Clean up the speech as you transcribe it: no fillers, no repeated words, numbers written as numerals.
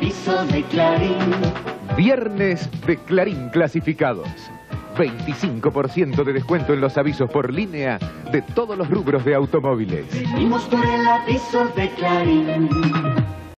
aviso de Clarín. Viernes de Clarín clasificados. 25% de descuento en los avisos por línea de todos los rubros de automóviles. Venimos por el aviso de Clarín.